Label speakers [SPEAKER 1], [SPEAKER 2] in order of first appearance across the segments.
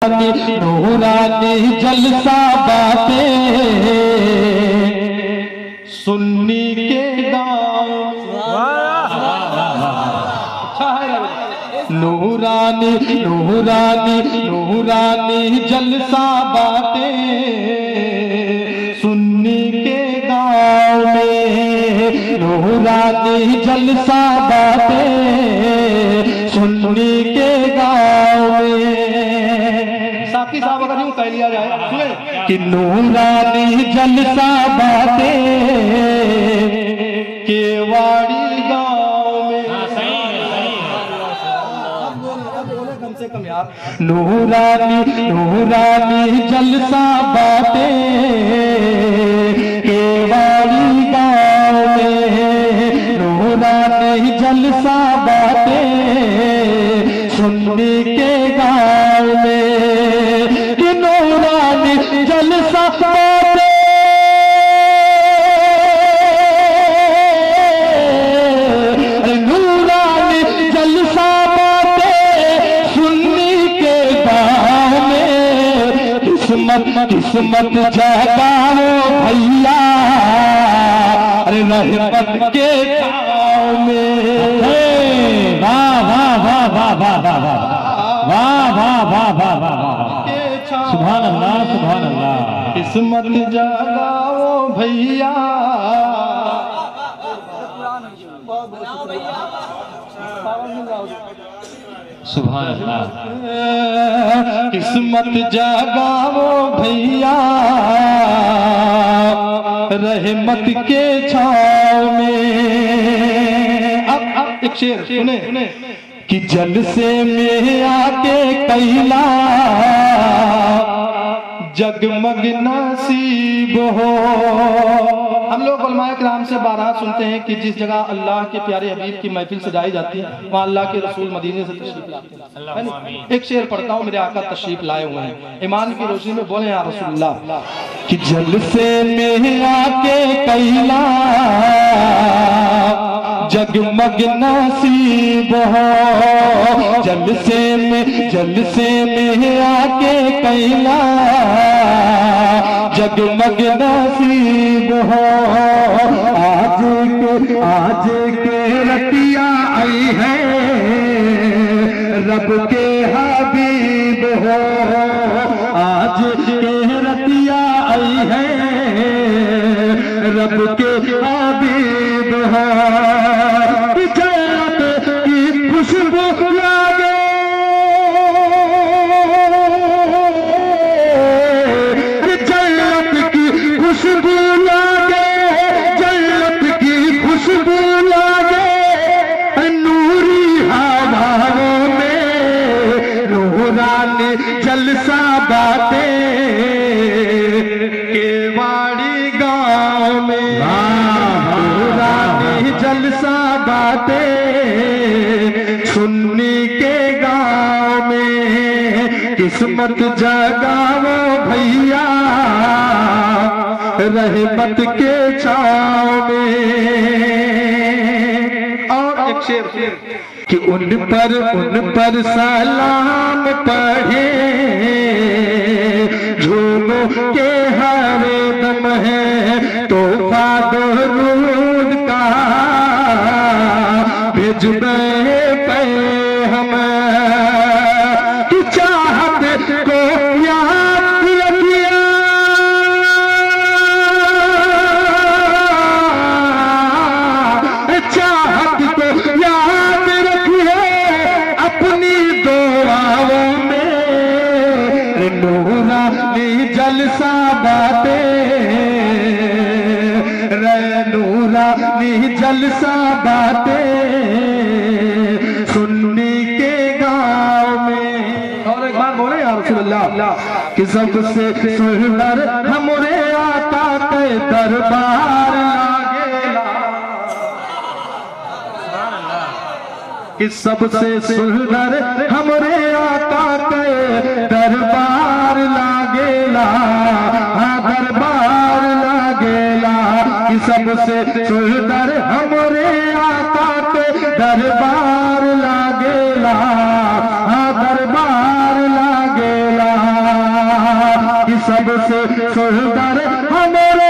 [SPEAKER 1] नूरानी नूरानी जलसा बातें सुन्नी के गाँव। नूरानी नूरानी नूरानी जलसा बातें सुन्नी के गाँव में। नूरानी जलसा बातें सुन्नी के गाँव में। साथी साहब अगर यूं कह लिया जाए कि नूरानी जलसा बातें केवाड़ी गाँव में। नूरानी नूरानी जलसा बातें केवाड़ी गाँव में। नूरानी जलसा बातें सुन्नी के गाँव में। कि नूरानी जलसा बातें नूरानी जलसा किस्मत जगाओ भैया अरे रहमत के छाँव में। वाह वाह वाह वाह वाह वाह वाह वाह वाह वाह वाह सुभान अल्लाह सुभान अल्लाह। किस्मत जगाओ भैया सुभान अल्लाह। किस्मत जगाओ भैया रहमत के छाँव में। अब एक शेर सुने कि जलसे में आके कैला जगमग नसीब हो। हम लोग उलमाए किराम से बारहा सुनते हैं कि जिस जगह अल्लाह के प्यारे हबीब की महफिल सजाई जाती है वहाँ अल्लाह के रसूल मदीने से तशरीफ लाते हैं। एक शेर पढ़ता हूँ, मेरे आका तशरीफ लाए हुए हैं, ईमान की रोशनी में बोले या रसूलुल्लाह। कि जलसे में आके कैला जगमग नसीब हो। जलसे में आके कैला जगमग नसीब हो। आज के रतिया आई है रब के हबीब हो। आज के रतिया आई है रब के हबीब हो। जन्नत की खुशबू लागे जन्नत की खुशबू लागे जन्नत की खुशबू लागे नूरी हवाओं में। नूरानी जलसा बातें केवाड़ी गाँव में। नूरानी जलसा बातें सुन्नी के गाँव में। किस्मत जगाओ भैया रहमत के छाँव में। और एक शेर कि उन पर सलाम पढ़े झूमो के हर दम है तोहफा दरूद का भेजबे पे हम। कि चाहत को याद रखिया चाहत को याद रखिए अपनी दुआओं में। नूरानी जलसा बातें नूरानी जलसा बातें सुन्नी के गाँव में। और एक बार बोले या रसूलुल्लाह कि सबसे सुंदर हमरे आका के दरबार लागेला। कि सबसे सुंदर हमरे आका के दरबार लागेला। हाँ दरबार लागेला। कि सबसे सुंदर हमरे आका के दरबार लागेला। हाँ दरबार लागेला।
[SPEAKER 2] सबसे सुंदर हमारे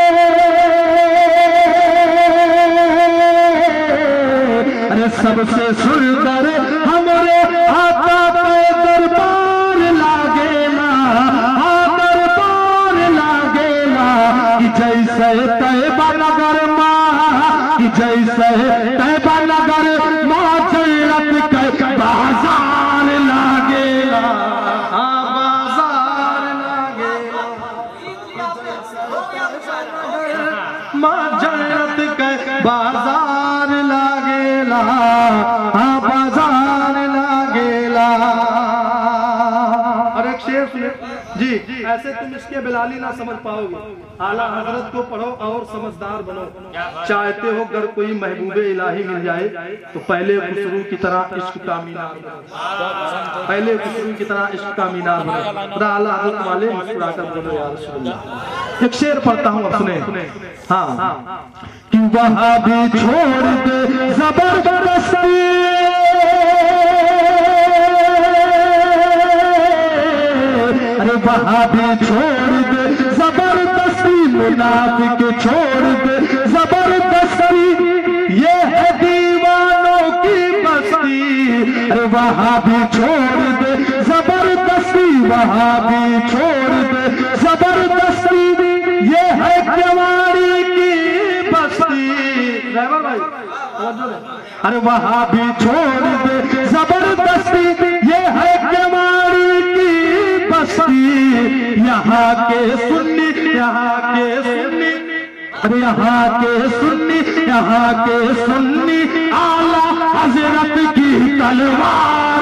[SPEAKER 2] अरे सबसे सुंदर हमारे आका पे दरबार लागेला, दरबार लागेला कि जैसे तैबा नगर माँ, कि जैसे तैबा नगर माँ जन्नत के बाजार लागेला,
[SPEAKER 1] बाजार लागेला माँ जन्नत के बाजार लागेला, बाजार लागेला। और एक शेर सुने जी, ऐसे तुम इसके बिलाली ना समझ पाओगे, आला हजरत को पढ़ो और समझदार बनो। चाहते हो अगर कोई महबूबे इलाही मिल जाए तो पहले खुसरू की तरह इश्क का मीनार बनो, पहले खुसरू की तरह इश्क का मीनार बनो। आला हजरत वाले मुस्कुराकर बोलो या रसूलुल्लाह। एक शेर पढ़ता हूँ, अब सुने। हाँ,
[SPEAKER 2] कि वहाँ भी छोड़ दे जबरदस्ती, अरे वहाँ भी छोड़ दे जबरदस्ती, मुनाफिक छोड़ दे जबरदस्ती, ये है दीवानों की बस्ती। अरे वहाँ भी छोड़ दे जबरदस्ती, वहाँ भी छोड़ दे जबरदस्ती, ये है जवानी की बस्ती। अरे वहाँ भी छोड़ दे जबरदस्ती, ये है जवानी की बस्ती। यहाँ के सुन्नी, यहाँ के सुन्नी, अरे यहाँ के सुन्नी, यहाँ के सुन्नी आला हजरत की तलवार,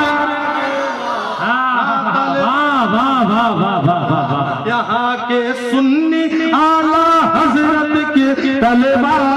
[SPEAKER 2] यहाँ के सुन्नी आला हजरत की तलवार